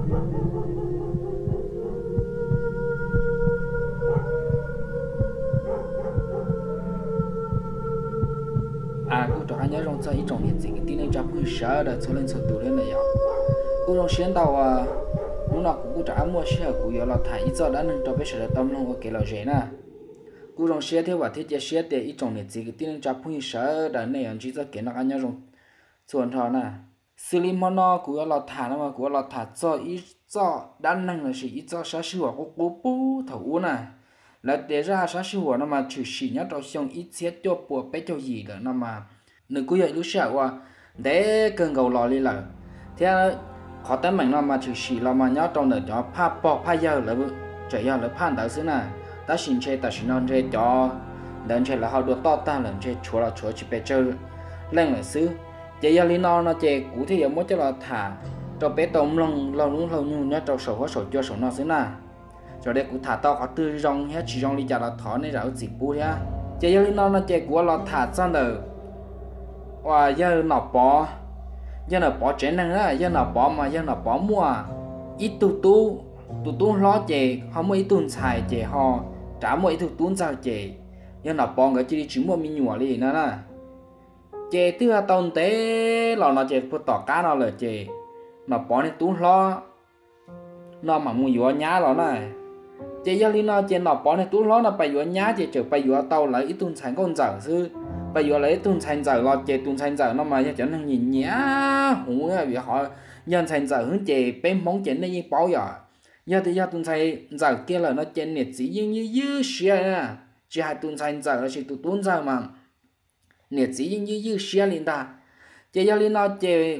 cô cho anh nhớ trong chơi trong hiện gì cái tin này cho vui sợ đã cho lên sự tụ lên này à cô trong xuyên đầu lúc nào cũng trả mua xe của giờ là thải ít giờ đã nên cho biết sẽ tâm lòng cái là gì nè cô trong xe theo và thiết kế xe để ít trong hiện gì cái tin này cho vui sợ đã này anh chỉ cho cái nó anh nhớ trong chuẩn thọ nè xử lý món nó của là thả nó mà của là thả cho ít cho đã nên là chỉ ít cho sáng sủa của cô bố thấu nè là để ra sáng sủa nó mà chỉ xí nhá trong xong ít xe cho bùa bé cho gì nữa nó mà nửa cuối giờ lúc sợ qua để cần cầu lò đi là thế họ tới mình nó mà chỉ xí là mà nhá trong đời cho pha bỏ pha giờ là chạy giờ là phan đỡ xứ nè ta xin chơi ta xin non chơi cho đến chơi là họ đua to ta lần chơi chúa là chúa chỉ bé chơi lên là xứ chơi giờ li nó chơi cũ thì giờ mới cho là thả cho bé tôm lâu nhung nhá trong sổ cho sổ nó xứ nè rồi đây cũng thả to có tư rong hết chỉ rong đi chả là thỏ này rồi chỉ bù nhá chơi giờ li nó chơi của là thả xong rồi và giờ nó bỏ chuyện năng á giờ nó bỏ mà giờ nó bỏ mua ít tu lo chè họ mới ít tuần xài chè họ trả mỗi ít tuần sao chè giờ nó bỏ cái chỉ mua mình nhủa đi nữa nè chè thứ hai tuần té là nó chè phụ tỏ cá nó là chè nó bỏ nên tuần lo nó mà mua vừa nhá rồi nè chè giờ li nó chè nó bỏ nên tuần lo nó phải vừa nhá chè chờ phải vừa tàu lại ít tuần xài con dở chứ bây giờ lấy tuần thành giờ lo chè tuần thành giờ nó mà cho nó nhìn nhá hú vì họ nhân thành giờ hướng chè bên móng chè nó như bao giờ giờ thì giờ tuần thành giờ kia là nó chè nhiệt chỉ như xia nè chỉ hai tuần thành giờ là chỉ tuần giờ mà nhiệt chỉ như xia lên ta chè giờ lên nó chè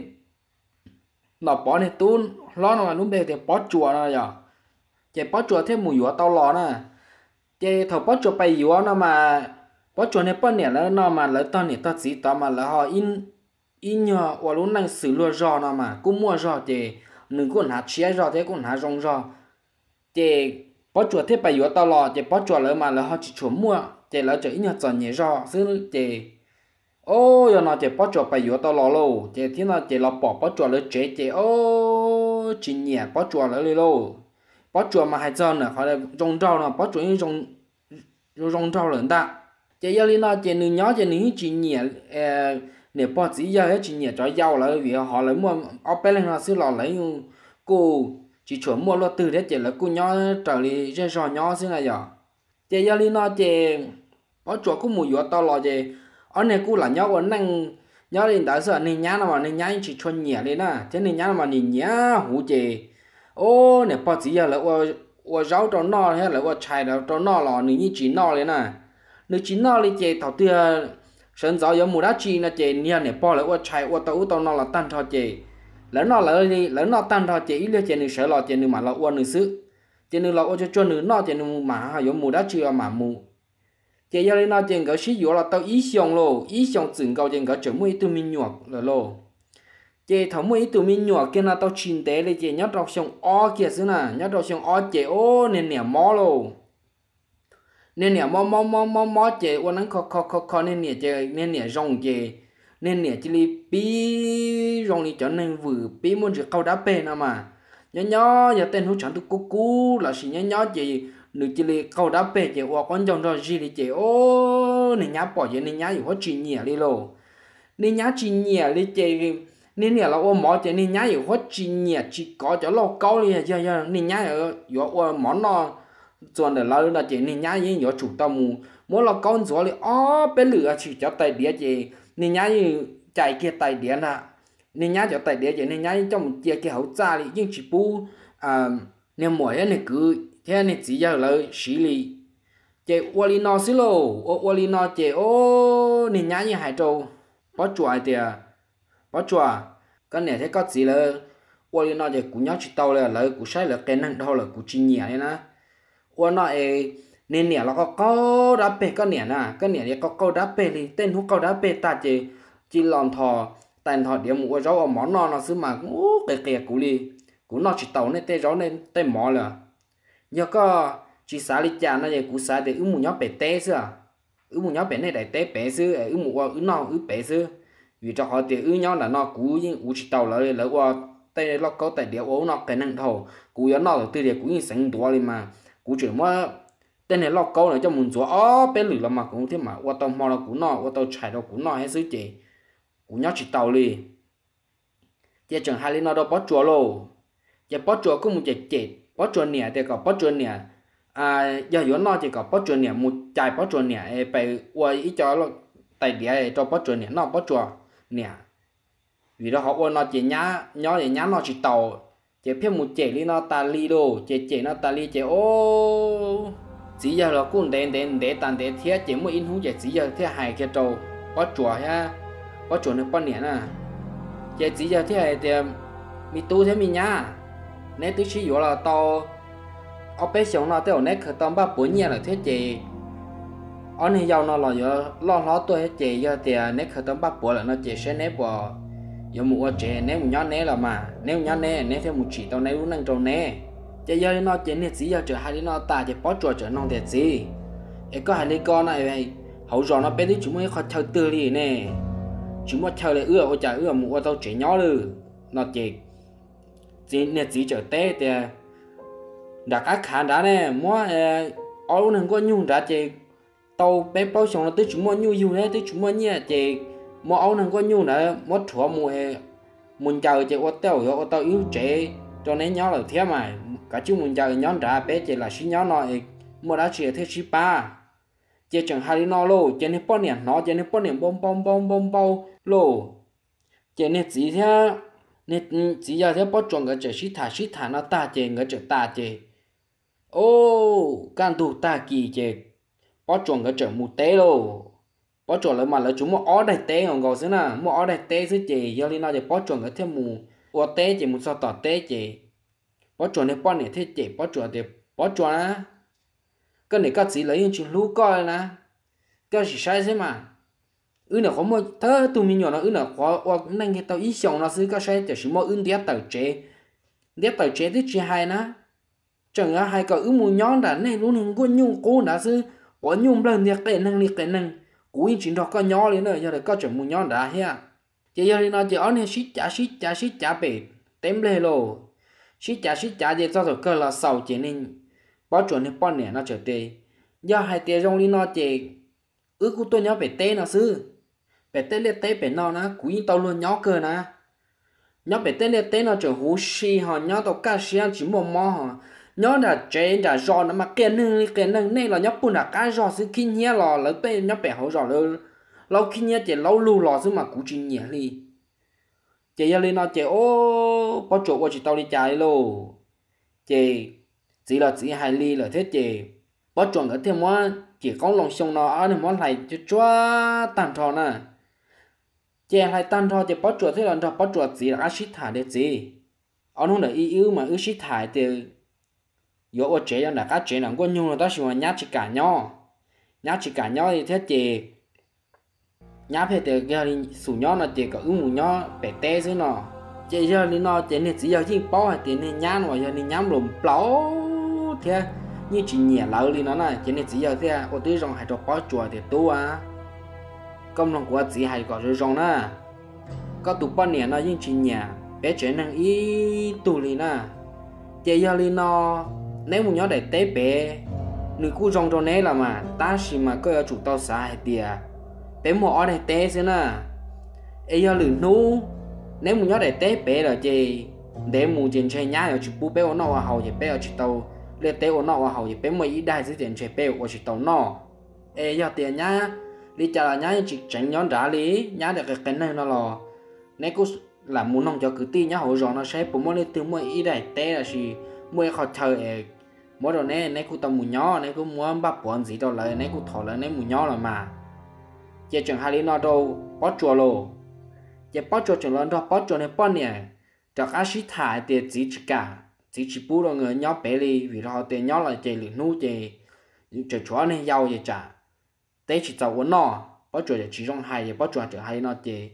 nó bỏ này tuần lo nó mà lúc bây giờ bỏ chùa nó giờ chè bỏ chùa thêm mùi dừa tao lò nè chè thầu bỏ chùa bay dừa nó mà bỏ chỗ này bao nhiêu là nó mà lấy tao này tao chỉ tao mà là họ in nhỏ và lúc này xử lừa rò nó mà cũng mua rò thì đừng có hạt chia rò thế cũng hạt rong rò thì bỏ chỗ thế bây giờ tao lò thì bỏ chỗ lại mà là họ chỉ chỗ mua thì là chỗ ít nhỏ chọn nhẹ rò xứ thì ô giờ nó thì bỏ chỗ bây giờ tao lò luôn thì thế nào thì là bỏ chỗ lại chế thì ô chỉ nhẹ bỏ chỗ lại luôn bỏ chỗ mà hay chọn nữa họ là rong rau nó bỏ chỗ như rong rau lớn ta chỉ giờ li nó chỉ nửa nhỏ chỉ nửa chỉ nhẹ nếu bỏ chỉ giờ hết chỉ nhẹ cho giàu là vì họ lấy mua ở bên này họ sẽ lo lấy cô chỉ chuẩn mua lo từ đấy chỉ là cô nhỏ trở lại trên sò nhỏ xí này giờ chỉ giờ li nó chỉ ở chỗ cũng mùi gió to lo chỉ ở này cô là nhỏ vẫn năng nhỏ lên đã sợ nên nhá mà nên nhá chỉ chuẩn nhẹ lên nè thế nên nhá mà nên nhá hú chỉ ô nếu bỏ chỉ giờ là ô rau cho nó hay là ô chai đó cho nó là nếu như chỉ nó lên nè nếu chỉ nó đi chơi thảo tiêu sân gió giống mùa đá chi nó chơi nhiều này bỏ lại qua chạy qua tàu nó là tan cho chơi lớn nó là đi lớn nó tan cho chơi ít lên chơi nữa sợ lo chơi nữa mà lo qua nữa xứ chơi nữa lo cho nữa nó chơi nữa mà giống mùa đá chi mà mù chơi giờ đi nó chơi cái sử dụng là tàu ý xong từng câu chơi cái chuẩn mũi tụi mình nhọt là lô chơi thảo mũi tụi mình nhọt kia là tàu chín té lên chơi nhát đầu xong o kia xứ nè nhát đầu xong o chơi ô nên nè mó lô nên nè mò chơi qua nắng khó nên nè chơi nên nè rong chơi nên nè chỉ li pi rong đi cho nên vừa pi muốn chỉ câu đá bê nào mà nhỏ giờ tên hút chẳng được cú là chỉ nhỏ chơi nửa chỉ li câu đá bê chơi qua con rong rồi gì đi chơi ô nè nhá bỏ chơi nè nháอยู่ว่าจีเนียđi lô nè nháจีเนียđi chơi nè nè là ô mỏ chơi nè nháอยู่ว่าจีเนียchỉ có cho lo câu đi giờ nè nhá ở ô mỏ nó chuẩn để lâu là chỉ nên nhá những nhỏ chủ tâm muốn là con gió thì bên lửa chỉ cho tay đĩa chỉ nên nhá như chạy kia tay đĩa nè nên nhá cho tay đĩa chỉ nên nhá trong một chia kia hậu ra thì nhưng chỉ bu nên mỗi này cứ thế này chỉ giờ là xử lý chỉ wali nó xí lô wali nó chỉ ô nên nhá như hải châu bỏ chuột thì bỏ chuột cái này thấy có gì là wali nó chỉ cũng nhá chỉ tàu là cũng sai là cái năng đâu là cũng chỉ nhẹ này nè qua nó nên nè nó có đá bể cái nè cái nè có câu đá bể thì tên hút câu đá bể ta chỉ lòn thò tàn thò điểm mua rau ở món nó xứ mà cái kẹt cũ đi cũ nó chỉ tàu nên tên rau nên tên mỏ là nhớ có chỉ xả đi chả nó vậy cũ xả để mua nhóc bể té xưa mua nhóc bể này để té bể xưa mua nó bể xưa vì cho họ thì nhóc là nó cũ nhưng chỉ tàu lại qua tay lo có tay đéo nó cái năng thầu cú yếu nó từ để cú như sáng đùa lên mà cú chỉ mà tên này lo câu này cho muốn chúa bé lử là mà cũng thế mà qua tàu mò là cú nọ qua tàu chạy là cú nọ hay xứ chị cú nhóc chỉ tàu li giờ chẳng hai lên nó đâu bắt chúa lô giờ bắt chúa cũng một chết bắt chúa nè thì có bắt chúa nè giờ yếu nó chỉ có bắt chúa nè một chạy bắt chúa nè phải qua ý cho nó tay đĩa cho bắt chúa nè nó bắt chúa nè vì đó họ ôn nó chỉ nhá nhỏ để nhá nó chỉ tàu chỉ phim một chế li nó ta li đồ chế nó ta li chế ô chỉ giờ là cũng để tàn để thiết chỉ một in hú chỉ giờ thiết hài cái trâu bắt chùa ha bắt chùa nó bắt nhện à chỉ giờ thiết hài thì mi tu thế mi nhá nếu tôi chỉ là tao ở bên sống nó tới nét khởi tâm ba bốn nhà là thiết chỉ ở này giàu nó là giờ lo tôi hết chỉ giờ thì nét khởi tâm ba bốn là nó chỉ sẽ nét bỏ giờ một trẻ nếu một nhón né là mà nếu nhón né nếu theo một chỉ tao né luôn năng trâu né chỉ giờ nó chỉ nên chỉ giờ chờ hai đứa nó ta chỉ bỏ trò chờ non thiệt gì ấy có hai đứa con này vậy hậu rồi nó bé tí chúng mới khó chơi từ đi nè chúng mới chơi lại ưa chả ưa một tao trẻ nhỏ luôn nó chỉ nên chỉ chờ té thì đã cá khá đã nè mua ở luôn có nhung đã chỉ tao bé bao xong nó tới chúng mới nhu đấy tới chúng mới nhẹ chỉ mua áo năng có nhu nữa mất thua mua muốn chờ chỉ ô tao yếu trẻ cho nên nhỏ là thế mà cả chú muốn chờ nhóm trả bé chỉ là xí nhỏ nói mua đã chỉ thế xí ba chỉ chẳng hai nó lô chỉ nên bao nhiêu nó chỉ nên bao nhiêu bông lô chỉ nên chỉ thế nên chỉ giờ thế bao tròn cái chỉ xí thả nó ta chỉ cái chỉ ta chỉ ô can tụ ta kỳ chỉ bao tròn cái chỉ một té lô bỏ trộn lại mà là chúng mua ó đại té còn gọi xí nè mua ó đại té xí chị giờ đi nói thì bỏ trộn cái thêm mù ó té chị một sao tỏ té chị bỏ trộn này bỏ này thế chị bỏ trộn thì bỏ trộn á cái này các chị lấy những chuyện lú coi nè cái gì sai thế mà nào có mua thơ tụi mình nhỏ nó nào có hoặc nên cái tao ý xong nó xí cái sai chỉ số mua đĩa tờ chế thì chỉ hay nè chẳng là hay có mua nhón đã này luôn đừng có nhung cố đã xí bỏ nhung lần thì cái năng cú in chuyện đó có nhỏ lên nữa giờ là có chuyện muốn nhỏ đã ha giờ giờ nó chỉ ở này xít chả bể tém lên lô xít chả giờ cho rồi cơ là sầu chỉ nên bỏ chuẩn nên bỏ nè nó trở tê giờ hai tiền trong đi nó chỉ cú tôi nhỏ bể tê nó sư bể tê lên tê bể nó na cú in tao luôn nhỏ cơ na nhỏ bể tê lên tê nó trở hú xì họ nhỏ tao cá xì chỉ một mò họ nhớ là chế là giò nó mà cái nưng này là nhớ bún là cá giò xứ kinh nhẹ lò lấy bên nhớ bẻ hậu giò luôn lâu kinh nhẹ chỉ lâu lù lò xứ mà cú chín nhẹ đi chế giờ lên nó chế ô bao chỗ qua chỉ tao đi chạy lô chế chỉ là chỉ hai ly là thế chế bao chỗ cái thêm món chỉ có lòng sông nó ở đây món này cho chua tàn thọ nè chế hai tàn thọ chế bao chỗ thế là bao chỗ chỉ là axit thải để gì ở nó là yếu mà axit thải thì yo ở chế là các chế là có nhung là đó là nhát chỉ cả nhau thì thế chị nhát phải từ cái sủ nhau là chị có mù nhau bể té dưới nó chị giờ đi nó chị này chỉ giờ chỉ bao hay tiền này nhát rồi giờ này nhám lùm plau thế như chị nhẹ lỡ đi nó này chị này chỉ giờ thế ở tới rong hay cho bao chùa thì tu công lòng của chị hay có rồi rong nè có tụ bao nhiêu nó như chị nhẹ bé chế năng ý tụ đi nè chị giờ đi nó nếu muốn nhớ để tế bé người cũ trong cho nên là mà ta chỉ mà có chủ tao sai thì bé mua ở đây tế xem nè ấy giờ lử nú nếu muốn nhớ để tế bé là gì để muốn chuyện chơi nhá ở chỉ bố bé ở nọ hầu thì bé ở chỉ tao để tế ở nọ hầu thì bé mới ít đại dưới tiền chơi bé ở chỉ tao nọ ấy giờ tiền nhá đi chả là nhá chỉ tránh nhón trả lý nhá được cái này nó là nếu cứ làm muốn nông cho cứ ti nhá hậu rồi nó sẽ bố mới từ mới ít đại tế là gì mới khó chơi mỗi đồ này cũng tao muốn nhỏ này cũng muốn bắt bọn gì đâu lại này cũng thọ lại này muốn nhỏ là mà chỉ chẳng hai nó đâu bắt chùa lô chỉ bắt chùa chẳng lần đó bắt chùa này bắt nè cho các sĩ thải thì chỉ bù đồ người nhỏ bé đi vì họ tiền nhỏ là chỉ lửa nú chỉ chùa này giàu gì trả thế chỉ giàu nó bắt chùa chỉ trong hai bắt chùa chẳng hai nó chỉ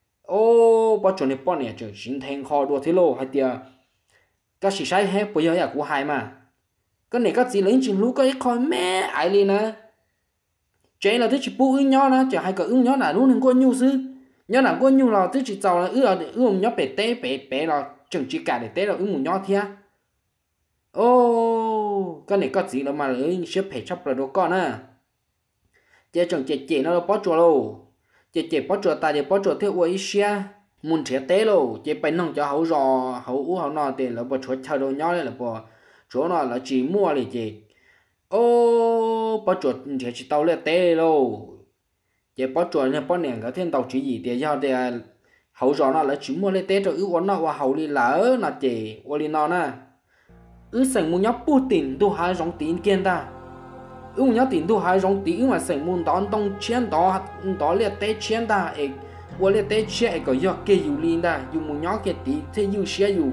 ô bắt chùa này bắt nè chỉ sinh thành kho đua thế lô hai tia các sĩ sai hết bây giờ là của hai mà cái này các chị lấy chuyện lú cái coi mẹ ai đi nè chế là thế chỉ bù ứng nhỏ nè chỉ hai cái ứng nhỏ là luôn đừng có nhu sư nhỏ là có nhu là thế chỉ giàu là ưa nhóc bé té bé là chừng chỉ cả để té rồi một nhỏ thia ô cái này có gì đâu mà lấy xếp phải chấp là đồ con à chế chừng chế nó bỏ chùa luôn chế bỏ chùa ta chế bỏ chùa theo uy xia muốn chế té luôn chế phải nông cho hậu rò hậu u hậu nọ tiền là bỏ chùa chơi đồ nhỏ là bỏ chỗ nó là chỉ mua liền chế ô bỏ chùa chế chỉ tàu lên té luôn chế bỏ chùa này bỏ nền cái thiên tàu chỉ gì để cho để hậu rò nó là chỉ mua lên té rồi ứ nó và hậu đi lỡ nó chế uy nó nè ứ sành muốn nhóc Putin tu hai rong tiền kiên ta ứ muốn nhóc tiền tu hai rong tiền mà sành muốn đón đông chiến đó liệt tế chiến ta ấy qua liệt tế chiến ấy có do kia dù liên ta dù muốn nhóc kia tí thế dù xé dù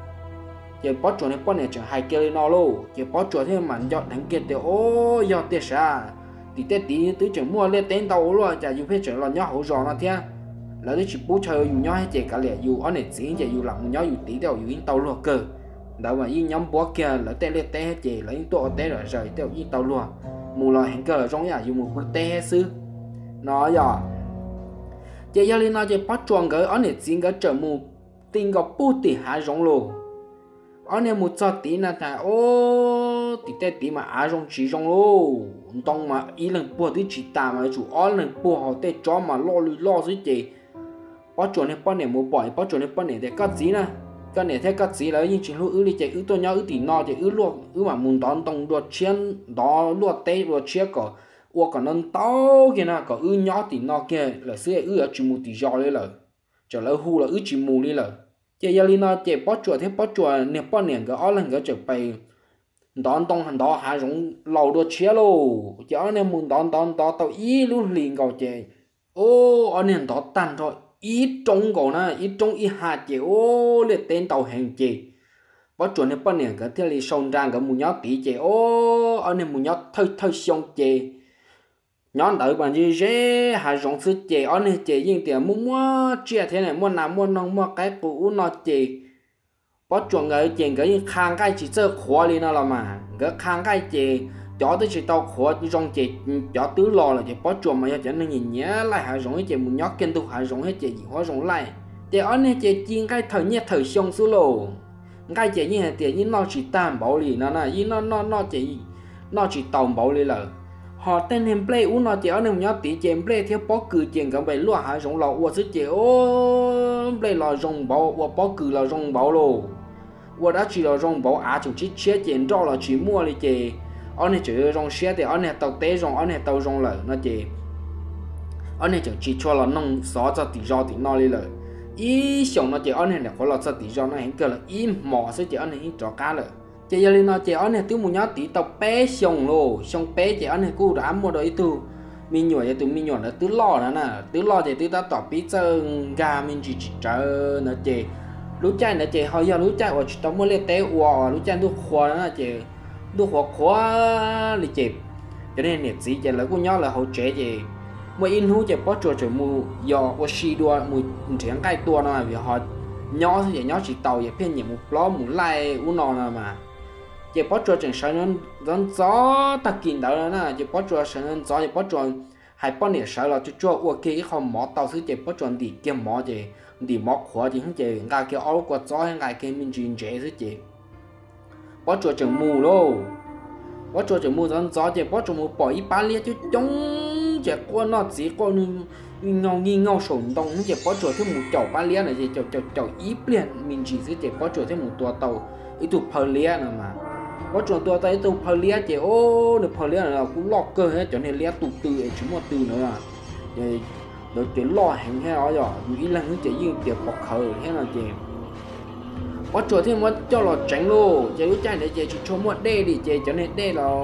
giờ bắt chuột này bắt này chẳng hai kia nó luôn giờ bắt chuột thế mà do đánh kia thì ô do tiếc sao thì tế tí tứ chẳng mua liệt tế tàu luôn chả dù phải chẳng là nhóc hậu rò nó thế là nó chỉ bố chơi dù nhóc hay chỉ cả lẽ dù ở này chỉ chỉ dù làm nhóc dù tí đâu dù in tàu luôn cơ đâu mà yên nhóm bó kia là tê lê tê chị là yên tổ tê rồi rời tiêu yên tàu luôn mù là hình cờ là trong nhà dùng một tê sư nó giờ chị gia linh nói chị bắt chuồng cái ở này chính cái trở mù tin có bút thì hạ rong luôn ở này một cho tí là thà ô tí tê tí mà hạ rong chỉ rong luôn tông mà ý lần bùa tí chỉ tà mà chủ ở lần bùa họ tê chó mà lo dưới chị bắt chuồng này bắt này một bỏi bắt chuồng này bắt này để cắt gì nè cái này theo các gì là những chuyện lúc ứ đi chạy ứ tôi nhau ứ tỉ nọ chạy ứ luôn ứ mà muốn đón tông đuột chiến đó đuột tê đuột chia có uo còn nâng tao kia nào có ứ nhỏ tỉ nọ kia là xưa ứ ở chỉ mù tỉ giò lên lời trở lại hu là ứ chỉ mù lên lời chạy giờ lên nó chạy bắt chuột thế bắt chuột nè bắt nè cái ó lần cái trở bay đón tông hành đó hạ giống lầu đuột chia luôn chạy ở nè muốn đón tao ý luôn liền cầu chạy ô ở nè đó tan thôi ít trong cổ na ít trong ít hạt chị ô liệt tên tàu hàng chị bắt chuẩn này bắt nè cái thế là sông rang cái mù nhót tí chị ô anh em mù nhót thôi xong chị nhón đợi bạn gì dễ hà rong sư chị anh em chị nhưng tiền mua chia thế này mua nào mua nông mua cái cũ nó chị bắt chuẩn cái chuyện cái khang cái chỉ chơi khóa lên nó là mà cái khang cái chị cho tới chỉ tao khó trong chị cho tứ lò là chị bắt chuột mà cho nên nhìn nhớ lại hạ rong chị muốn nhóc kinh tu hạ rong hết chị hóa rong lại chị ở đây chị chiên cái thời nhẹ thời xong số lô cái chị như thế tiền như nó chỉ tam bảo lì nó nè như nó chỉ tàu bảo lì là họ tên em play u nó chị ở đây nhóc tí chị play theo bó cử chuyện cả vậy luôn hạ rong lò qua sức chị ô play lò rong bảo qua bó cử là rong bảo lô qua đã chỉ là rong bảo à chúng chỉ chết chuyện đó là chỉ mua đi chị anh này chữ rong xe thì anh này tàu té rong anh này tàu rong lợ nó chỉ anh này chỉ cho là nông xóa cho tí rau tí nó đi lợ ý xong nó chỉ anh này là có là cho tí rau nó hiện cơ là ý mỏ sẽ chỉ anh này hiện trò cá lợ chỉ giờ lên nó chỉ anh này tiêu một nhát tí tàu bé xong luôn xong bé chỉ anh này cũng đã mua được từ mình nhỏ vậy từ mình nhỏ là từ lò đó nè từ lò thì từ ta tỏ bí chân gà mình chỉ chờ nó chỉ lúc chạy nó chỉ hồi giờ lúc chạy ở tao mua lên té wow lúc chạy lúc khoa đó là chỉ đu khóa li chẹp cho nên nhiệt gì chỉ là của nhau là hỗ trợ gì mua in hú chỉ bắt chuột rồi mua do qua xì đua mua chuyện cái tua nó vì họ nhỏ thì nhỏ chỉ tàu vậy phiên nhiều một ló một lai u nọ mà chỉ bắt chuột chẳng sợ nó gió ta kín đó nè chỉ bắt chuột sợ nó gió chỉ bắt chuột hay bắt nhiệt sợ là chuột ok không mỏ tàu thứ chỉ bắt chuột đi kiếm mỏ gì đi mỏ khóa thì không chỉ ngay cái áo quần gió hay ngay cái mình chuyện dễ thứ gì bắt chuột chẳng mù luôn bắt chuột chẳng mù dẫn gió chỉ bắt chuột mù bỏ ít ba lia chứ chống chỉ con nó chỉ con nghi ngao sồn đông chỉ bắt chuột thêm một chậu ba lia này chỉ chậu ít liền mình chỉ bắt chuột thêm một tua tàu ít tụ phơi lia nữa mà bắt chuột tua tàu ít tụ phơi lia chỉ ô được phơi lia là cũng lọt cơ hết cho nên lia tụ từ ấy chúng một từ nữa à rồi chỉ lo hàng hay đó rồi nghĩ là những chỉ riêng tiệc bọc khờ hay là gì bắt chuột thêm một cho là tránh luôn chỉ cái này chỉ cho một đê đi chỉ cho nên đê là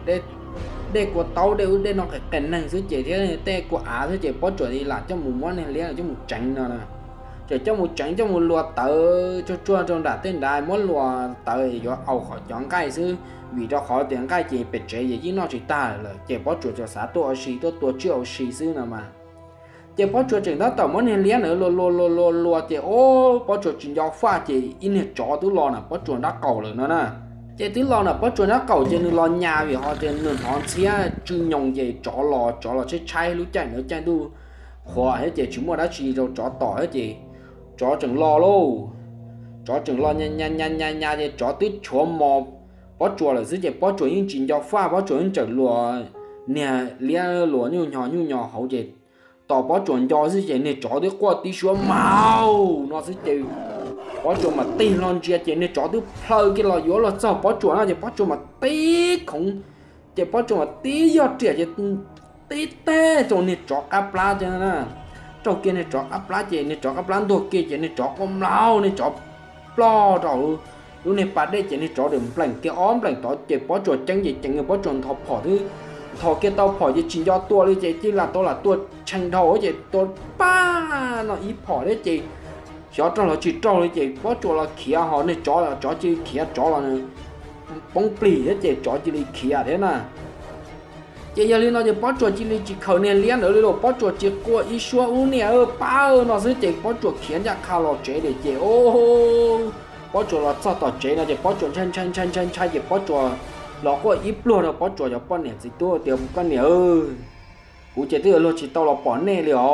đê của tàu đê nó cái cành này dưới chỉ thế này đê của á dưới chỉ bắt chuột đi làm cho một món này lấy là cho một tránh nữa nè chỉ cho một tránh cho một lúa tờ cho chua trong đã tên đại món lúa tờ do ẩu khỏi chọn cái chứ vì đó khỏi tiền cái chỉ bị chế gì chứ nó chỉ ta là chỉ bắt chuột cho xã tôi xì tôi chưa xì xứ nào mà chỉ bắt chuột chừng đó tàu món này lấy nữa lúa chỉ ô bắt chuột chừng do pha chỉ in hết chó tứ lò nè bắt chuột đã cầu rồi nữa nè chỉ tứ lò nè bắt chuột đã cầu trên lò nhà vì họ trên nền họ xía chưa nhung gì chó lò chết cháy lúc chạy nữa chạy đu khoa hết chỉ chúng mà đã chỉ rồi chó tỏi hết chỉ chó chừng lò luôn chó chừng lo nha thì chó tít chúa mò bó chùa là gì bó chùa những chuyện cho pha bó chùa những chừng lùa nè lia lùa như nhỏ hậu gì tỏ bó chùa cho gì nè chó tít qua tí chúa màu nó gì chứ bó chùa mà tí lon chia chị nè chó tít phơi cái lò yếu là sao bó chùa nó chỉ bó chùa mà tí không chỉ bó chùa mà tí do trẻ chỉ tí tê rồi nè chó áp lá cho nên chỗ kia này chó áp lá chị này chó áp lá đồ kia chị này chó con lao này chó lo rồi lúc này bắt đây chị này chó đừng lạnh cái óm lạnh tỏ chị bó chuột trắng gì chẳng người bó chuột thọ phỏ thứ thọ kia tao phỏ gì chỉ do tua đi chị chỉ là tôi là tua tranh đầu chị tôi ba nó ý phỏ đấy chị chó cho là chỉ cho đấy chị bó chuột là khía họ này chó là chó chỉ khía chó là bóng pì đấy chị chó chỉ đi khía thế nè chị giờ lên nó chỉ bó chuột chỉ đi chỉ khẩu nè liên ở đây rồi bó chuột chỉ qua ý xua u nè bao nó sẽ chị bó chuột khiến ra khao lò chế để chị ô bó chuột là sao tỏ chế là chị bó chuột chân chị bó chuột nó có ít luôn rồi bó chuột cho bó nè gì tôi tiểu con nè ơi cú chị từ luôn chỉ tao là bó nè liền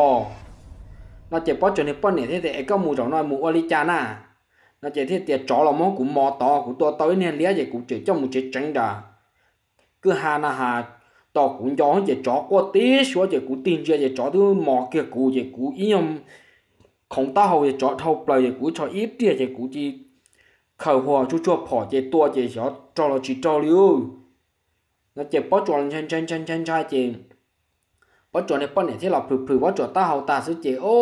nó chị bó chuột này bó nè thế thì có mù rồi nó mù oli cha nè nó chị thế tiệt chó là món cũng mò to cũng to tới nè lía vậy cũng chỉ cho một chiếc trắng đà cứ hà tao cũng cho về chó qua tí số về cũng tin chưa về chó thứ mò kia cụ về cụ ý nhom không ta hầu về chó thâu lời về cụ cho ít tiền về cụ chỉ khẩu hòa chú cho bỏ về tua về chó cho là chỉ cho liu nó về bắt chó chân trai về bắt chó này bắt này thế là phừ bắt chó ta hầu ta sẽ về ô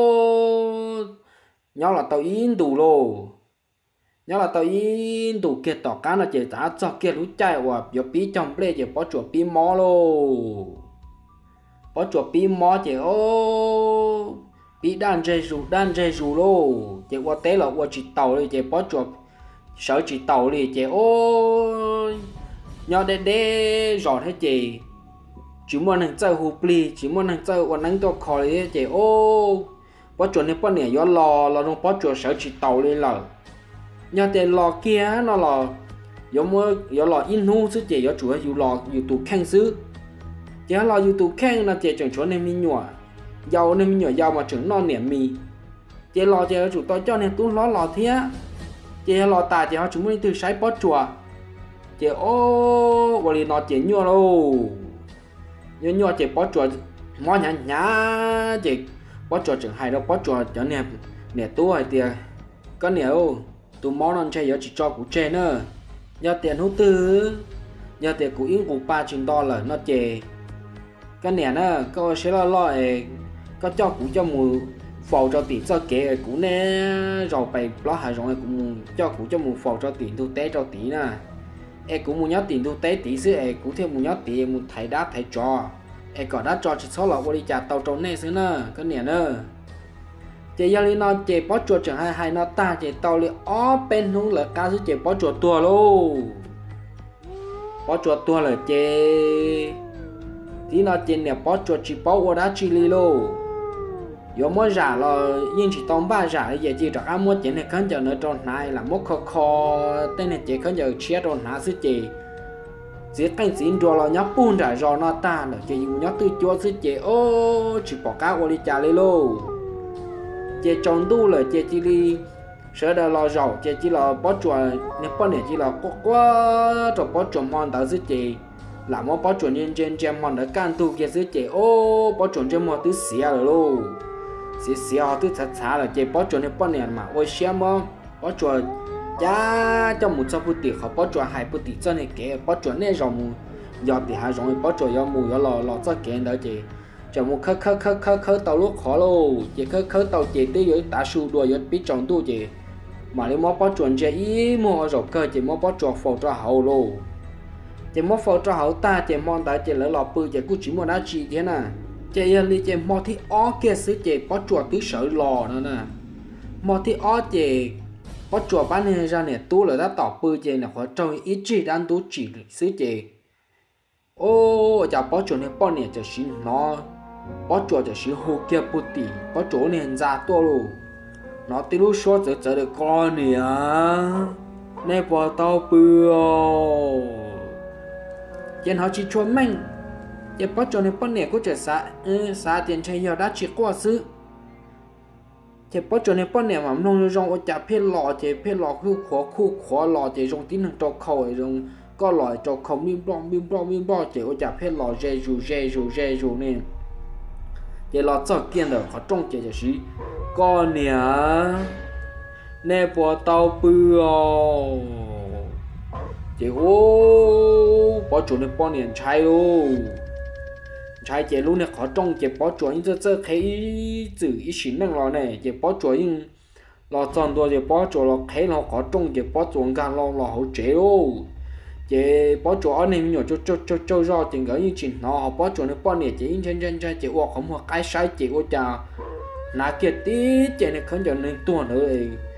nhau là tao in đủ luôn nhớ là tao in đủ kia tỏ cá là chỉ trả cho kia lú chạy và giờ bí trong plei chỉ bỏ chuột bí mò lô bỏ chuột bí mò chỉ ô bí đan dây rù lô chỉ qua té là qua chỉ tàu đi chỉ bỏ chuột sợ chỉ tàu đi chỉ ô nhớ đê rõ thế chỉ muốn hàng chơi hụp li chỉ muốn hàng chơi còn nắng to khỏi đi chỉ ô bỏ chuột này bỏ nè gió lò trong bỏ chuột sợ chỉ tàu đi là nhà tiền lò kia nó là giống lò in hu chứ chị chủ yếu lò tụ khang xứ chỉ lò tụ khang là chị chẳng chỗ nên mi nhỏ giàu nên mi nhỏ giàu mà chẳng non nẻ mì chị lò chị chủ tôi cho nên tú lò thế chị lò tài chị họ chúng mình từ sái bó chùa chị ô gọi nó chị nhỏ đâu nhỏ chị bó chùa mò nhá chị bó chùa chẳng hay đâu bó chùa cho nên nè tú hay tiền có nè ô tụi món ăn chay giờ chỉ cho cụ chè nữa giờ tiền hút tư giờ tiền cụ yên cụ ba chừng đo là nó chè cái nè nữa có sẽ lo có cho cụ cho mù phò cho tiền cho kẻ cụ nè rồi bày lo hại rồi cũng cho cụ cho mù phò cho tiền thu tế cho tỷ nè cũng muốn nhớ tiền thu tế tỷ xứ cụ thêm muốn nhớ tiền muốn thầy đá thầy trò còn đá trò chỉ số là qua đi trả tàu trâu nè xứ nữa cái nè nữa chị giờ nó chị bỏ chuột chẳng hay nó ta chị tao li ó bên hú là cá chứ chị bỏ chuột tua luôn bỏ chuột tua là chị thì nó chị nè bỏ chuột chỉ bỏ qua đá chili luôn giờ mới giả là nhưng chỉ tông ba giả giờ chị cho ăn mua chị này khán giờ nữa tròn này là mốt kho tên này chị khán giờ chia tròn há chứ chị canh xin cho là nhóc bún trả rồi nó ta là chị nhóc từ chua chứ chị ô chỉ bỏ cá qua đi trả lấy luôn chị trồng đu là chị chỉ đi sợ là lò rau chị chỉ là bỏ chuột nếu bỏ này chỉ là quá rồi bỏ chuột mòn tới dưới chị làm món bỏ chuột trên mòn ở can tu kia dưới chị ô bỏ chuột trên mòn tứ xía rồi luôn xía họ tứ xả là chị bỏ chuột nếu bỏ này mà ôi xem mà bỏ chuột cha trong một số phút tiệc họ bỏ chuột hai phút tiệc cho này kệ bỏ chuột này rồi mù giờ thì hai rồi bỏ chuột giờ mù giờ lò cho kệ đó chị cho một khơi tàu lúc khó luôn chỉ khơi tàu chỉ tới dưới ta su đuôi dưới biết tròn tu chỉ mà nếu mò bắt chuẩn chỉ ý mò rồi cơ chỉ mò bắt chuẩn phổ cho hậu luôn chỉ mò phổ cho hậu ta chỉ mò tại chỉ lỡ lọp bự chỉ cũng chỉ mò đá chỉ thế nè chỉ li chỉ mò thì ó kia xứ chỉ bắt chuẩn tứ sở lò nữa nè mò thì ó chỉ bắt chuẩn bán này ra nè tu là đã tỏ bự chỉ là họ trồng ít chỉ đang tu chỉ xứ chỉ ô chả bắt chuẩn này bao nhiêu chỉ xin nó bỏ chỗ cho sự hồ kia bút tì bỏ chỗ này ra to luôn nó từ lúc số giờ được con nè nè bỏ tao bừa trên họ chỉ cho mình để bỏ chỗ này bỏ nè cũng chỉ xả tiền chơi giờ đã chỉ qua xứ chế bỏ cho nên bỏ nè mà nông rong ở chả phê lọ khu khó lọ chế rong tin cho khẩu rong có loại cho khẩu bim bom chế ở chả phê lọ dê rù nè chế lọ cho kiên được khó trong chế gì con nè bỏ tàu bự chế ô bỏ chỗ nên bỏ nè trái chế luôn này khó trong chế bỏ chuột như thế cái chữ ý xin năng lo này chế bỏ chuột như lo chọn đồ chế bỏ chuột lo cái lo khó trong chế bỏ chuột gan lo hậu chế ô chế bỏ chuột anh em nhỏ cho do tiền cái như chuyện nó bỏ chuột này bỏ nè chế chân chế ô không hoặc cái sai chế ô chà nãy kia tí chế này không cho nên tuần nữa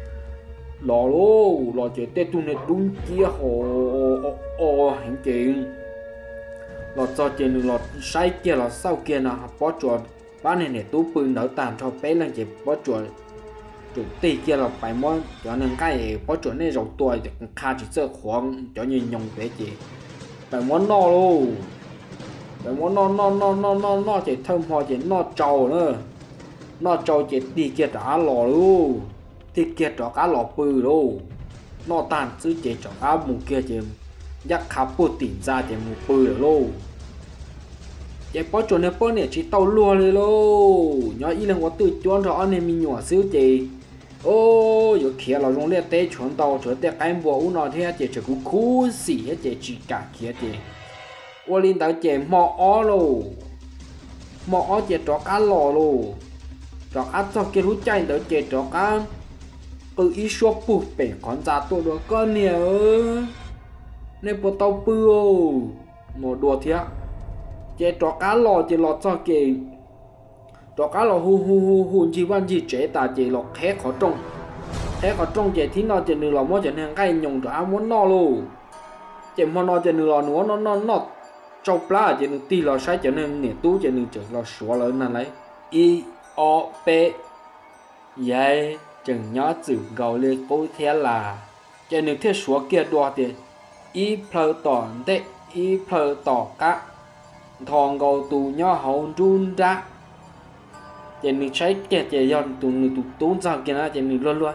lo chế tết tuần này đúng kia hồ hành trình lọ cho trên lọ sai kia lọ sau kia nó bỏ chuột bán này tú pưng đỡ tàn cho bé lên chỉ bỏ chuột chủ tì kia là phải món cho nên cái bỏ chuột này rộng tuổi thì khá chỉ sợ khoáng cho nhìn nhung bé chị phải món no luôn phải món no chỉ thơm hoa chỉ no trầu nữa no trầu chỉ tì kia trả lọ luôn tì kia trả cá lọ pư luôn no tàn chứ chỉ trả cá mù kia chỉ dắt khá bột tỉnh ra thì một bự luôn vậy bỏ chỗ này bỏ này chỉ tàu lùaเลยluôn nhỏ ý là có tự chọn cho anh em mình nhỏ xíu chị ô giờ kia là dùng để té chuẩn tàu chuẩn để cái bộ u nó thế chị chỉ cũng khu xỉ hết chị chỉ cả kia chị ô linh tới chị mò ó luôn mò ó chị cho cá lò luôn cho cá cho kia lú chạy tới chị cho cá ý số bụt bể con ra tôi đó con nè nên bộ tàu bự một đùa thiệt chế cho cá lò chế lọt cho kì cho cá lò hu chỉ quan gì chế ta chế lọt khé khó trong chế thì nó chế nửa lò mua chế nên cái nhung cho ăn muốn no luôn chế mua no chế nửa lò nữa nó trâu plá chế nửa tì lò sai chế nên nửa tú chế nửa chế lò xóa lớn này lấy i o p vậy chừng nhớ chữ gầu lên cố thế là chế nửa thế xóa kia đùa thì y phơi tỏn tệ y phơi tỏ cá thòng gầu tù nhỏ hậu run ra trên mình thấy kẹt chạy dọn tù ra kia na trên mình luôn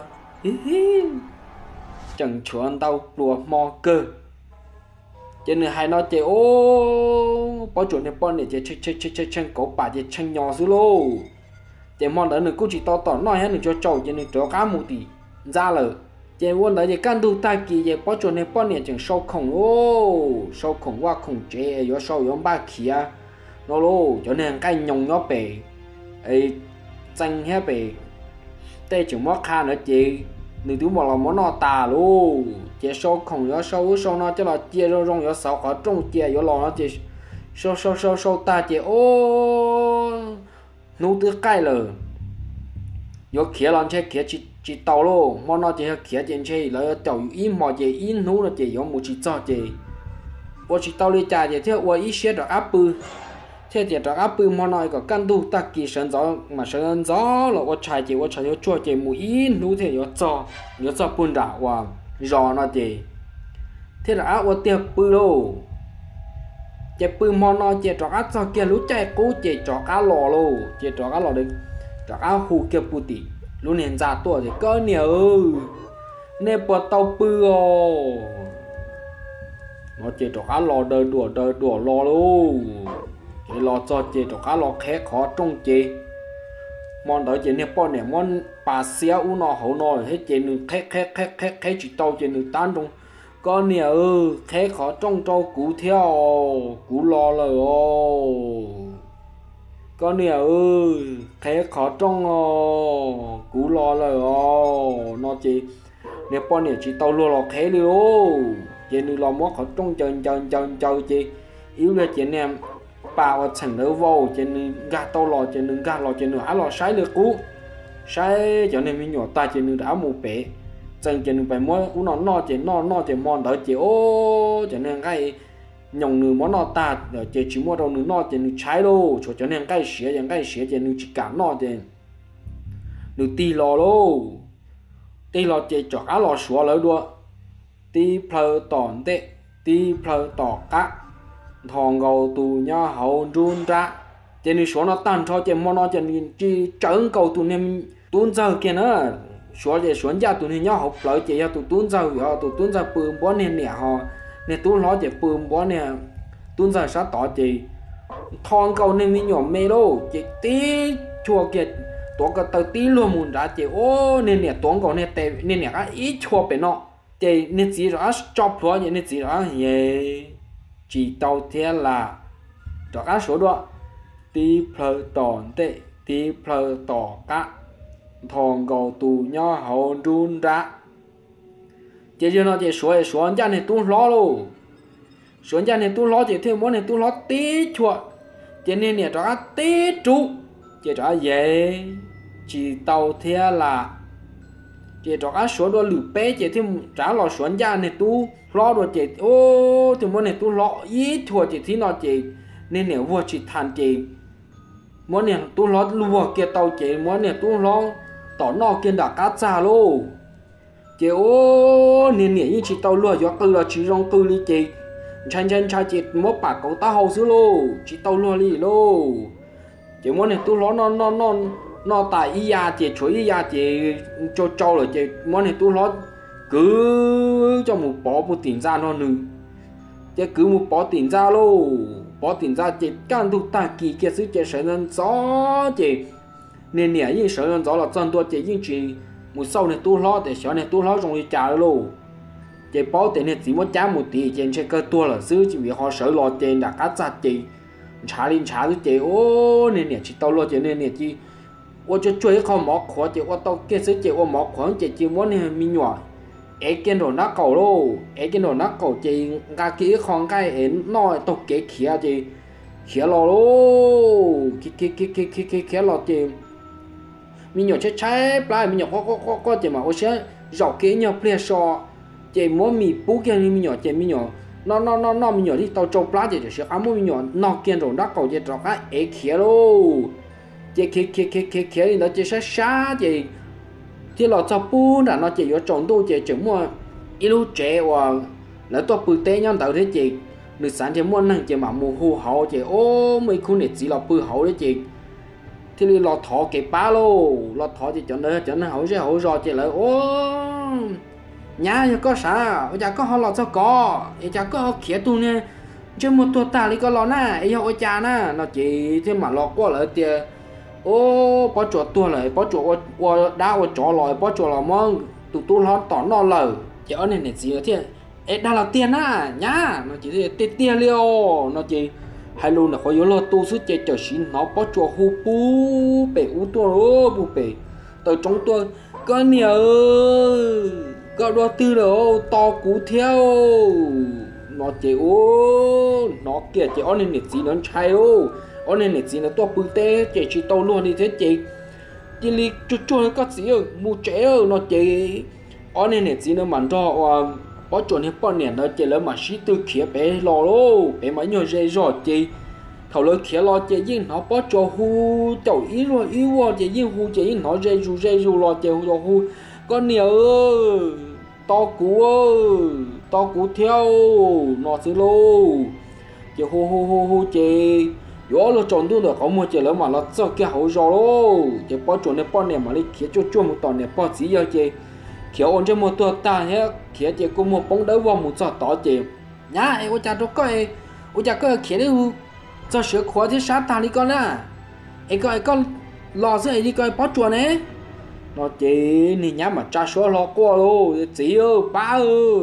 chẳng chuẩn tàu đùa mò cơ trên mình hay nói chạy ô bỏ chuẩn này bọn để chạy chân cổ bà chạy chân nhỏ xíu lô chạy mòn đỡ nữa cũng chỉ to tỏ nói hết được cho trâu trên mình cho cá một tỷ ra lời chế quân đấy can tu ta kỳ chế bỏ chỗ này bỏ này chẳng sâu khổng qua khổng chế yếu sâu yếu ba kia nó lô cho nên cái nhung nó bể ấy tranh hết bể tê chừng mất kha nữa chị nếu tú một là món nó tà luôn chế sâu khổng yếu sâu nó cho là chia rong yếu sáu khó trong chia yếu lò nó chị sâu ta chị ô nấu tứ cái lờ yếu kia làm chơi kia chỉ tàu luôn mà nó chỉ kia trên chơi là tàu im mà chỉ in nấu là chỉ có một chỉ cho chỉ我只到了家里头我一些的阿布thế thì cho áp bự mà nói có căn tu ta kỳ sơn gió mà sơn gió là我chạy chỉ cho chua chỉ mũi in nú thì nhớ cho bún đảo và giò nó chỉ thế là áp tiệp bự luôn chỉ bự mà nói chỉ cho áp cho kia lú chạy cố chỉ cho cá lò luôn chỉ cho cá lò được cho áp hù kia bự tỉ luôn hiện ra tuổi thì có nhiều nên bỏ tàu bự nó chỉ cho cá lò đời đùa lò luôn chỉ lo cho chỉ cho cá lò khé khó trong chỉ món đó chỉ nên bao nhiêu món bà xía u nó hậu nó hết chỉ nên khé chỉ tàu chỉ nên tan trong có nhiều khé khó trong trâu cú theo cú lo rồi có nhiều khé khó trong cú lo rồi nó chỉ nên bao nhiêu chỉ tàu lo khé luôn chỉ nên lo món khó trong chờ chỉ yếu là chỉ nem bảo thành đấu vô trên gà tàu lò trên gà lò trên á lò sái được cú sái cho nên mình nhỏ ta trên đã một bể chân trên phải mua cú nó trên mòn đỡ chỉ ô cho nên cái nhồng nửa món nó ta để chỉ mua đâu nửa nó trên trái lô cho nên cái sữa trên chỉ cả nó trên nửa tì lò chỉ cho á lò sủa lấy đua tì phơi tòn tệ tì phơi tỏ cá thòng gầu tù nhau hậu run ra trên đi số nó tan cho trên món nó trên chỉ trấn cầu tù nem tuôn giờ kia nữa số về số nhà tụi nhỏ học lợi chỉ cho tụi tuôn giờ họ tụi tuôn giờ bơm bón nè họ nè tuôn nó chỉ bơm bón nè tuôn giờ sát tỏ chỉ thon cầu nên mi nhỏ mê đâu chỉ tí chùa kiaตัวก็ตัวตีรวมมุนจ้าเจ้โอ้เนี่ยตัวก็เนี่ยแต่เนี่ยก็อีชัวเป็นเนาะเจ้เนี่ยจีเราจอบหัวเนี่ยจีเราเย่จีเตาเทียละตัวก็số đóตีเพลตอนเตตีเพลต่อกะทองก็ตูย่อหงรุนจ้าเจ้เนาะเจ้สวนจ้าเนี่ยตู้ล้อโลสวนจ้าเนี่ยตู้ล้อเจ้เที่ยวม้วนเนี่ยตู้ล้อตีชัวเจ้เนี่ยตัวก็ตีจุchị trả về chỉ tàu thế là chị trả cái số đồ lử bé chị thêm trả lò xuống ra này tu lo rồi chị ô thì muốn này tu lo ít thua chị thì nó chị nên nếu vua chị thành chị muốn này tu lo lùa kia tàu chị muốn này tu lo tỏ nó kia đã cá cha luôn chị ô nên như chị tàu lùa gió cừ là chỉ rong cừ đi chị chân chị mất bạc cậu ta hậu xứ luôn chị tàu lùa đi luôn chỉ muốn này tôi nó tại ý ya chị chuối ý ya chị cho rồi chị muốn này tôi nó cứ cho một bỏ tiền ra nó nữa chị cứ một bỏ tiền ra luôn bỏ tiền ra chị can tu ta kỳ kia xứ chị sợ nên gió chị nên nè như sợ nên gió là chân tôi chị như chị một sau này tôi nó để sợ này tôi nó dùng đi trả luôn chị bỏ tiền này chỉ muốn trả một tỷ chị sẽ cơ tôi là xứ chỉ vì họ sợ lo tiền đã cắt ra chị查的这哦，那去到了这那去，我就追考毛考这我到这时这我毛考这我那米nhỏ，哎见到那狗咯，哎见到那狗这家几看该哎那到几起啊这，起了咯，起了这，米nhỏ trái lại米nhỏ có这嘛，我想绕几鸟不说，这么米不给米nhỏ这米nhỏ。nó mình nhỏ đi tàu trâu plá thì sẽ ám mình nhỏ nó kiên rồi nó cầu chỉ trâu cái ấy kia luôn chỉ kia thì nó chỉ xa thì là cho bu là nó chỉ có trồng đâu chỉ chừng mua ít lúc trẻ và nó to bự té nhau tàu thế chị nước sản thì mua năng chỉ mà mua hù hậu chỉ ô mấy khu này chỉ là bự hậu đấy chị thì là thọ cái ba lô là thọ thì cho nó hậu sẽ hậu rồi chỉ là ô nhà có sao, ở nhà có họ lọt sao có, ở nhà có họ khía tu nè, chứ một tuột ta đi có lọt nè, ở nhà nè, nó chỉ thế mà lọt qua lại thì, ô, bỏ chuột tua lại, bỏ chuột đá chó lại, bỏ chuột là mong, tụi nó tỏ nó lờ, chỉ ở này gì thế, ấy đã là tiền á, nhá, nó chỉ tiền liêu, nó chỉ hai luôn là khỏi lo tu sức chơi chờ xin nó bỏ chuột hú bú, bể u tua bú bể, từ trong tua có nhiều có đua tư đâu to cú theo nó chỉ ô nó kia chỉ ở nên nét gì nó chạy ô ở nên nét gì nó to bự té chỉ tàu luôn đi thế chỉ li chút có gì ở mu trẻ nó chỉ ở nên nét gì nó mặn cho bỏ chuẩn hết bao nhiêu nó chỉ là mà xí từ kia bé lò lô bé mấy nhiều dây rồi chỉ thầu lối kia lo chỉ nhưng nó bỏ cho hu chậu ý rồi yêu chỉ nhưng hu chỉ nó dây ru lo chỉ hu con nhiều to cú theo nó xí lô chỉ hô chị gió nó tròn tu được có một chị lớn mà nó cho cái hậu gió lô chị bỏ chuẩn này bỏ này mà đi kia cho một tòn này bỏ gì giờ chị kia ôn cho một tua ta hết kia chị cũng một bóng đá vào một giọt tỏ chị nhá ai ôi cha đâu coi ôi cha coi kia đi cho sữa khóa thì sát ta đi con nè ai con lò dưới đi coi bỏ chuẩn này nó chỉ ni nhá mà cha số lo qua luôn chị ơi ba ơi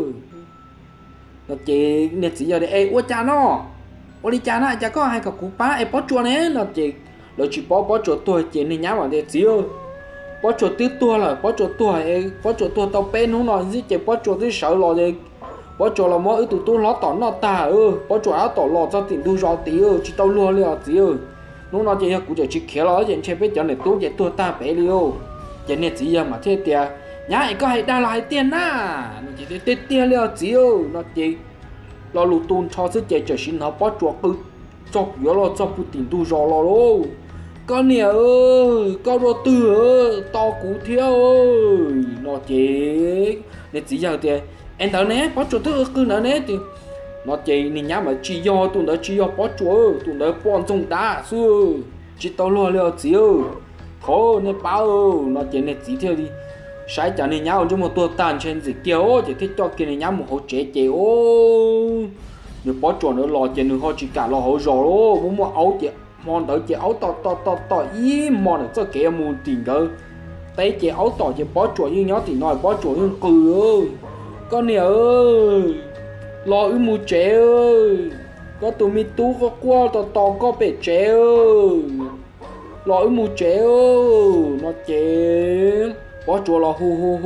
nó chỉ nè chị giờ đây ôi cha nó ôi đi cha nó cha có hai cặp cú ba ai bỏ chuột này nó chỉ bỏ chuột tôi chỉ ni nhá mà để chị ơi bỏ chuột tiếp tua rồi bỏ chuột tua tao bên không nói gì chỉ bỏ chuột thì sợ lo gì bỏ chuột là mỗi tụi tôi nó tỏ nó ta bỏ chuột áo tỏ lò cho tiền tôi rõ tí chỉ tao luôn liền chị ơi nó nói chỉ cũng chỉ kia lo chỉ chơi biết cho này tôi chỉ tua ta bé liêu chỉ nè chỉ mà thế tiền nhá có hay đa lại tiền na nó chỉ tiền liêu chỉ nó chỉ lo lụt tuôn cho sức chạy trở xin nó bỏ chuột bự chọc yếu lo cho bự tiền tu rõ lo luôn con nè ơi con đồ tư ơi to cú theo ơi nó chỉ nè chỉ giờ thì em thở nè bỏ chuột thứ cứ nữa nè thì nó chỉ nè nhá mà chỉ do tụi nó chỉ do bỏ chuột tụi nó bọn trong đá xưa chỉ tao lo liêu chỉ thôi nên bao nó chỉ nên chỉ theo đi sai cho nên nhau cho một tua tàn trên gì kiểu chỉ thích cho kia nên nhau một hỗ trợ chế ô nếu bỏ chuột nữa lò chỉ nữa họ chỉ cả lò hỗ rồi luôn muốn mua áo chị mòn tới chị áo to ý mòn được cho kẻ mua tiền cơ tay chị áo to chị bỏ chuột như nhó thì nói bỏ chuột như cười ơi con nè ơi lò ư mua trẻ ơi có tụi mi tú có qua to có bể trẻ ơi lò ư mua trẻ ơi nó trẻ bỏ chuột lò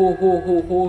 hu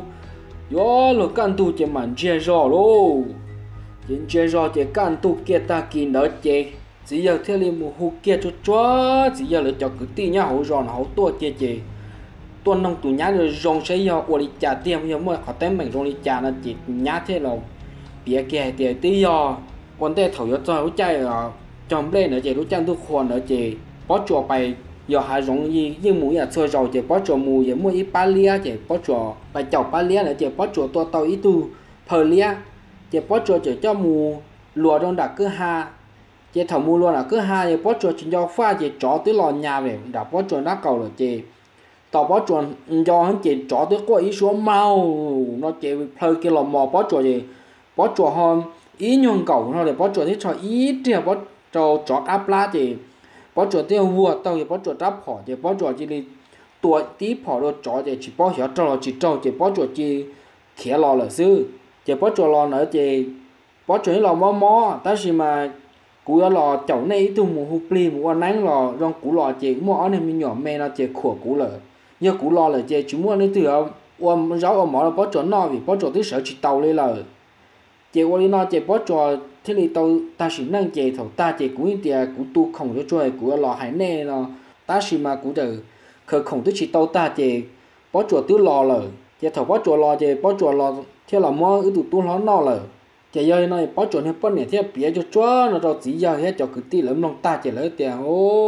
yo lo can tu che man che rõ lo chính che rõ che can tu kia ta kỳ nợ che chỉ giờ theo li mu hu kia cho chỉ giờ là cho cứ ti nhá hậu rõ hậu tua che tuần nông tụ nhá rồi rong sẽ giờ qua đi trả tiền giờ mới họ tên mình rong đi trả là chỉ nhá thế là bịa kẻ thì tí giờ còn đây thầu cho hỗ trợ trong lên nữa che lúc trang tu khoan nữa che bỏ chuộtไปgiờ hai rong gì nhưng mũi à chơi rồi chỉ bỏ chuột mù giờ mua ít ba lia chỉ bỏ chuột bài chọc ba lia nữa chỉ bỏ chuột to to ít tu phơi lia chỉ bỏ chuột chỉ cho mù lùa trong đặt cứ ha chỉ thầu mù luôn là cứ ha chỉ bỏ chuột chỉ cho pha chỉ chó tới lò nhà về đã bỏ chuột đá cầu rồi chỉ tàu bỏ chuột do hắn chỉ chó tới có ý số mau nó chỉ phơi cái lò mò bỏ chuột gì bỏ chuột hơn ý nhung cầu nó để bỏ chuột thì cho ít thì bỏ cho áp lá thì bỏ chuột tiêu vua tao thì bỏ chuột đáp họ thì bỏ chuột chỉ đi tuổi tí họ rồi chó thì chỉ bỏ hiểu trâu chỉ trâu chỉ bỏ chuột chỉ khé lò là sư chỉ bỏ chuột lò nữa thì bỏ chuột lò mò ta chỉ mà cú lò chậu này tu mù hụp li mù nắng lò rong cú lò chỉ mua ở này mình nhỏ mẹ nó chỉ khổ cú lợ giờ cú lò là chỉ chúng mua này từ ôm rau ở mỏ là bỏ chuột no vì bỏ chuột tới sợ chỉ tàu lên lợ chỉ qua đi nó chỉ bỏ chuột thế thì tao ta chỉ năng chỉ thầu ta chỉ cũng tiền cũng tu không cho chơi của lò hải nè nó ta chỉ mà cũng được khởi không tới chỉ tao ta chỉ bỏ chuột tứ lò lợ chỉ thầu bỏ chuột lò chỉ bỏ chuột lò thế là mua ứ tụ tu nó no lợ chỉ giờ này bỏ chuột này bỏ nè thế bía cho chúa nó đâu chỉ giờ hết cho cứ tí lắm nông ta chỉ lấy tiền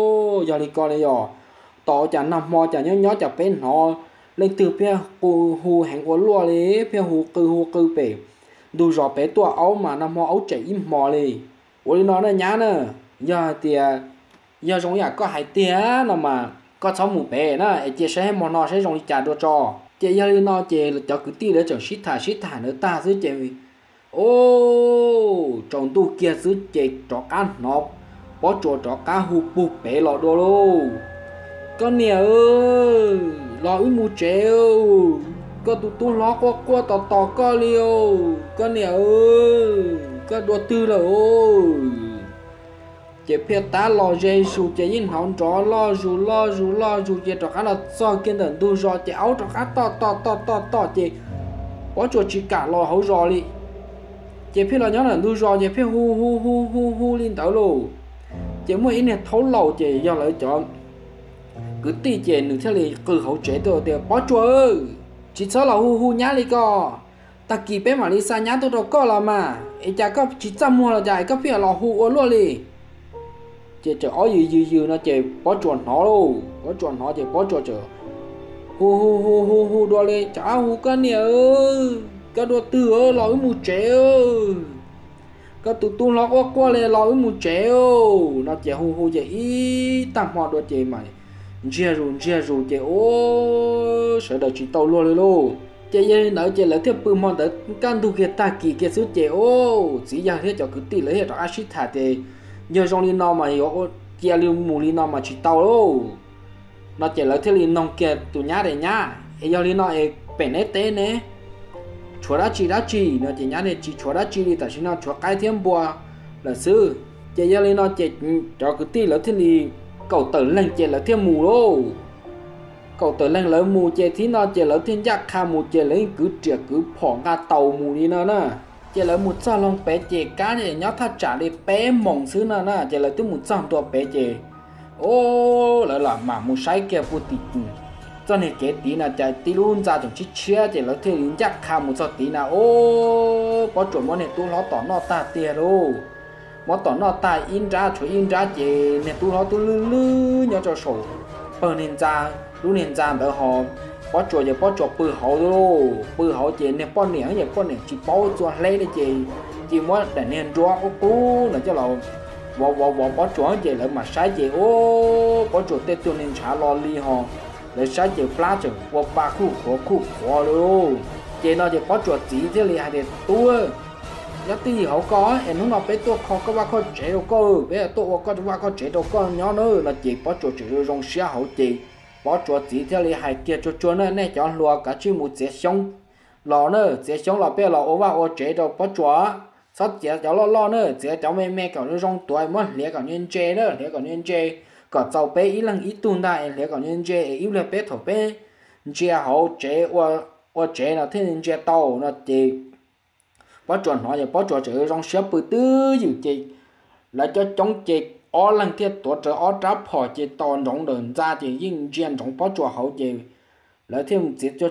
ô giờ đi con này giờ tao chả nằm mò chả nhớ chả bên họ lên từ phía hù hàng của lúa lấy phía hù cư bể đủ rõ bé tua áo mà nằm mò áo chảy im mò li ôi nó này nhá nè giờ thì giờ giống như có hai tia nào mà có sáu mũ bé nè chị sẽ mò nó sẽ giống như trả đồ cho chị giờ nó chị cho cứ tí để chẳng xít thả nữa ta giữ chị ô trong tu kia giữ chị cho ăn nó bỏ cho cá hụp bụp bé lọ đồ luôn con nè ơi lọ ui mù treo có tu ló qua to có liêu con nè ơi có đồ tư là ôi chỉ biết ta lò dây sù chỉ nhìn hỏng chó lo dù chỉ cho cá là do kiên đần tu do chỉ áo cho cá to chỉ bỏ cho chỉ cả lò hấu rò đi chỉ biết là nhớ là tu do chỉ biết hu lên tới luôn chỉ mỗi ít này thấu lầu chỉ do lợi chọn cứ tì chè nửa thế này cứ hậu chế tôi thì bỏ chuột chỉ sợ là hu nhá đi co ta kỳ bé mà đi xa nhá tôi đâu có là mà ấy cha có chỉ chăm mua là chạy có phải là hu luôn đi chỉ chờ ó dừ nó chỉ bỏ chuột nó luôn bỏ chuột nó chỉ bỏ chuột chờ hu đua lên chả hu cái nè ơi cái đua tư ơi lòi mù chế ơi cái tụ nó qua lên lòi mù chế ơi nó chỉ hu chỉ ít tăng hoa đua chỉ mày chia rù chị ô sợ đời chị tàu luôn chị vậy nói chị lấy thêm bự mòn tới can tu kia ta kỳ kia số chị ô chỉ ra hết cho cứ tỷ lấy hết cho axit thả thì giờ trong đi nó mà có chia liu mù đi nó mà chị tàu luôn nó chỉ lấy thêm đi nông kia tụ nhá để nhá giờ đi nó bể nét té nè chúa đã chỉ nó chỉ nhá để chỉ chúa đã chỉ đi tại sao nó chúa cái thêm bùa là sư chị giờ đi nó chị cho cứ tỷ lấy thêm đi cậu tử lên chè là thêm mù đâu cậu tử lên lấy mù chè thì nó chè lấy thêm giác kha mù chè lấy cứ chè cứ phỏ ngà tàu mù đi nữa nè chè lấy một sao long bé chè cá này nhớ thắt trả đi bé mỏng xứ nữa nè chè lấy tới một sao tua bé chè ô lại là mà một sai kia phụ tịt cho nên cái tí là chè tí luôn ra trong chiếc chia chè lấy thêm giác kha một sao tí nào ô có chuẩn món này tu nó tỏ nó ta tiền đâu món tỏ nó ta in ra chị nè tu nó tu lư nhớ cho sổ bờ nền ra lúc nền ra đỡ họ bỏ chuột bự hậu chị nè bỏ nẻ chỉ bỏ chuột lấy đấy chị muốn để nền rúa cú là cho là vò bỏ chuột gì lại mà sai gì ô bỏ chuột tê tuần nên trả lo li họ lại sai gì pla chừng vò ba khu khó luôn chị nó chỉ bỏ chuột gì thế là hay để tua nhất tí họ có em nó bé tôi khó có ba khó chế đâu cơ bé tôi có ba khó chế đâu cơ nhỏ nữa là chỉ bỏ chuột chỉ rong xe hậu chị bỏ chuột gì thế là hay kia chuột nữa này cho lùa cả chữ một chế xong lò nữa chế xong là bé lò ô ba ô chế đâu bỏ chuột sao chế cho lo nữa chế cho mẹ cả nó rong tuổi mất lẽ cả nhân chế nữa lẽ cả nhân chế cả giàu bé ít lần ít tuần đại lẽ cả nhân chế ít là bé thổ bé chế hậu chế ô chế là thế nên chế tàu là chị bỏ chuột nói bỏ chuột chế rong xếp bự tư dữ chị lại cho chống chị ở lần thiết tổ trợ ở tráp họ chị toàn rong đờn ra chị nhưng riêng rong bỏ chuột hậu chị lại thêm chị cho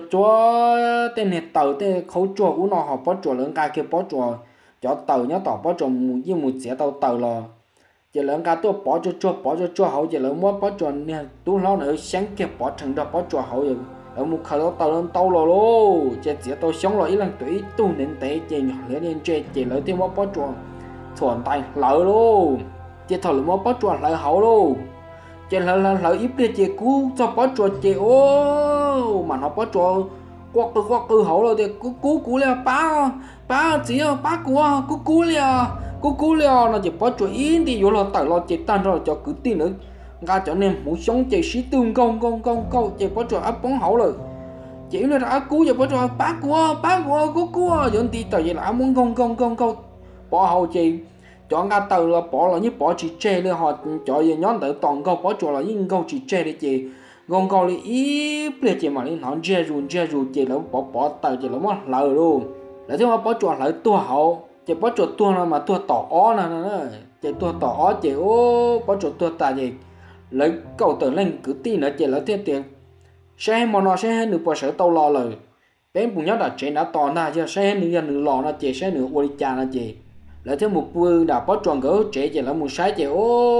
tên này tàu tên khấu chuột của nó họ bỏ chuột lớn cái kia bỏ chuột cho tàu nhớ tàu bỏ chuột như một xe tàu là chị lớn cái tôi bỏ cho hậu chị lớn muốn bỏ chuột nè tôi lo nữa sáng kia bỏ thành ra bỏ chuột hậu rồi ở một khởi tàu lên tàu rồi luôn chị tôi sống rồi ít lần tuổi tu nên té chị nhỏ lên nên chị lấy thêm bỏ chuột thuần tay lợi luôn chị thầu lấy bỏ chuột lợi hậu luôn chị lợi ít đi chị cứu cho bỏ chuột chị ô mà nó bỏ chuột quắc từ hậu rồi thì cứu liền ba chị ba cứu liền nó chỉ bỏ chuột in thì vô là tàu lo chị tan rồi cho cứ tin nữa ga cho nên muốn sống chị sĩ tương công chị bỏ chuột áp bóng hậu rồi chị là đã cứu giờ bỏ chuột bác cứu dân thì tàu vậy là muốn công bỏ hậu chị chọn ga tàu là bỏ là như bỏ chị chê lên họ cho giờ nhóm tự toàn câu bỏ chuột là những câu chị chê đi chị ngon câu đi ít bây chị mà lên họ chê rù chị là bỏ tàu chị là mất lời luôn lại thêm bỏ chuột lại tua hậu chị bỏ chuột tua là mà tua tỏ ó nè chị tua tỏ ó chị ô bỏ chuột tua tại gì lấy cầu tự lên cứ tin nữa chị lấy thêm tiền xe mà nó sẽ nửa bỏ sở tàu lo lời bên bụng nhớ đã chế đã to na chứ xe nửa lò nó chị xe nửa ôi cha nó chị lấy thêm một bữa đã bỏ tròn gỡ chế chị là một sai chị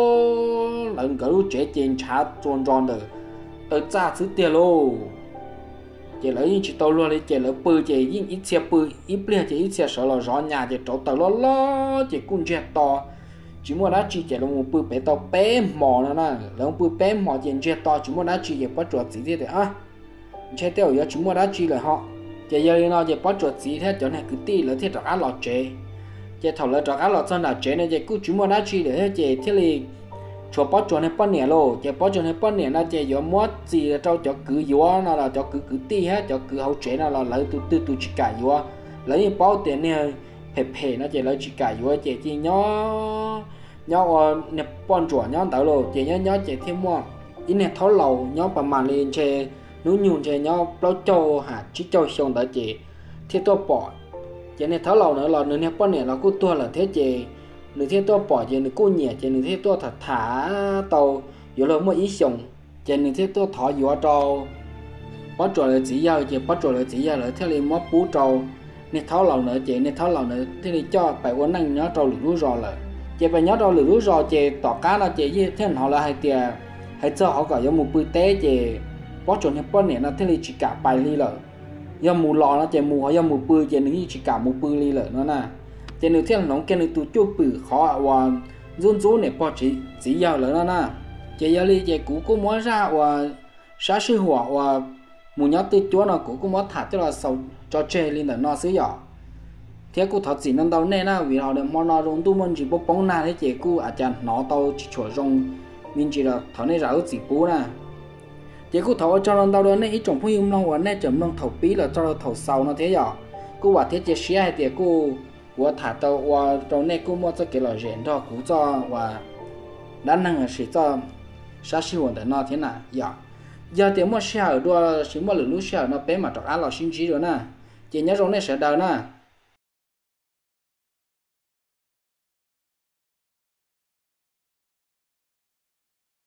ô lần gỡ chế chị trả tròn được ở cha thứ tiền luôn chị lấy chị tàu luôn đi chị lấy bự chị ít xe bự ít bia chị ít xe sợ là rõ nhà chị trộn tàu lo chị cũng chết to chỉ muốn đã chỉ là một bự bé tàu bé mỏ nữa nè là bự bé mỏ chị chết to chỉ muốn đã chỉ bắt chuột gì thế à chết tiêu giờ chỉ muốn đã chỉ là họ chị giờ nó chị bắt chuột gì thế cho nên cứ tí là thế trọc á lọt chế chị thầu là trọc á lọt xong là chế này chị cứ chỉ muốn đã chỉ để chị thế thì cho bắt chuột này bắt nè lô chị bắt chuột này bắt nè là chị giờ mót gì là cho cứ gió nó là cho cứ tí hết cho cứ hậu chế nó là lấy từ chỉ cả gió lấy bao tiền này phê nó chỉ lấy chỉ cả gió chị chỉ nhó nè bọn chuột nhó tao lô chị nhó chị thêm mua ít nè tháo lầu nhó bà mà lên chị núi nhung chị nhó bao châu hả chỉ châu xong tới chị thế tôi bỏ chị nè tháo lầu nữa là nữa nè bọn nè là cô tua là thế chị nữa thế tôi bỏ chị nữa cô nhẹ chị nữa thế tôi thả tàu vừa là một ý xong chị nữa thế tôi thỏ gió trâu bắt chuột là chỉ giao chị bắt chuột là chỉ giao là thế là mất bú trâu nè tháo lầu nữa chị nè tháo lầu nữa thế thì cho bài quân năng nhớ trâu lửa rò là chị phải nhớ trâu lửa rò chị tỏ cá là chị như thế họ là hai tiền hay cho họ gọi giống một bự té chị bắt chuột nè bắt nè là thế là chỉ cả bài ly lợ do mù lọ nó chị mù họ do mù bự chị nữa chỉ cả một bự ly lợ nó nè chị nữa thế là nó cái nữa tụi chú bự khó và run run này bỏ chỉ giao lợ nó nè chị giao ly chị cũ cũng muốn ra và sát sư hỏa và mù nhớ từ chúa nó cũng muốn thả cho là sầu cho chơi lên là nó xứ nhỏ thế cô thật gì năm đầu nên là vì họ được món nó rong tu mình chỉ bốc bóng na thế chị cô à chàng nó tao chỉ chổi rong mình chỉ là thằng này ráo chỉ bố nè chị cô thầu cho năm đầu đó này ít trồng phong yếm long và này chấm long thầu bí là cho thầu sau nó thế nhỏ cô bảo thế chị xé hay thì cô của thả tàu và trong này cô mua cho cái là rèn đó cũng cho và đã năng là sẽ cho sát sinh hoạt để nó thế nào giờ thì mua xe ở đua chỉ mua lửa xe nó bé mà trọc á là sinh trí rồi nè chị nhớ trong này sẽ đợi nè